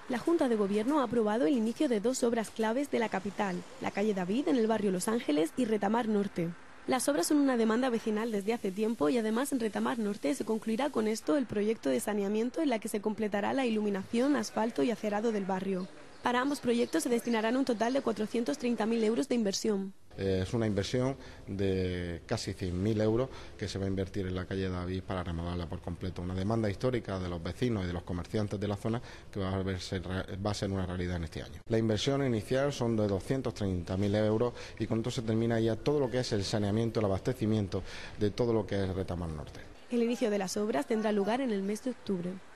La Junta de Gobierno ha aprobado el inicio de dos obras claves de la capital, la calle David en el barrio Los Ángeles y Retamar Norte. Las obras son una demanda vecinal desde hace tiempo y además en Retamar Norte se concluirá con esto el proyecto de saneamiento en la que se completará la iluminación, asfalto y acerado del barrio. Para ambos proyectos se destinarán un total de 430.000 euros de inversión. Es una inversión de casi 100.000 euros que se va a invertir en la calle David para remodelarla por completo. Una demanda histórica de los vecinos y de los comerciantes de la zona que va a ser una realidad en este año. La inversión inicial son de 230.000 euros y con esto se termina ya todo lo que es el saneamiento, el abastecimiento de todo lo que es Retamar Norte. El inicio de las obras tendrá lugar en el mes de octubre.